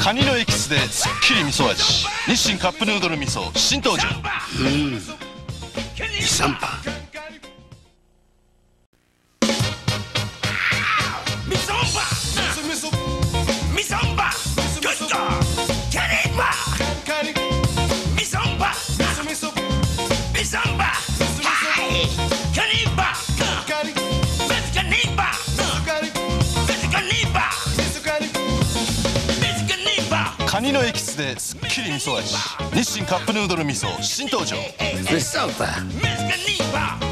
カニのエキスですっきり味噌味。日清カップヌードル味噌新登場。 イサンバカニのエキスですっきり味噌味。日清カップヌードル味噌新登場。 イサンバ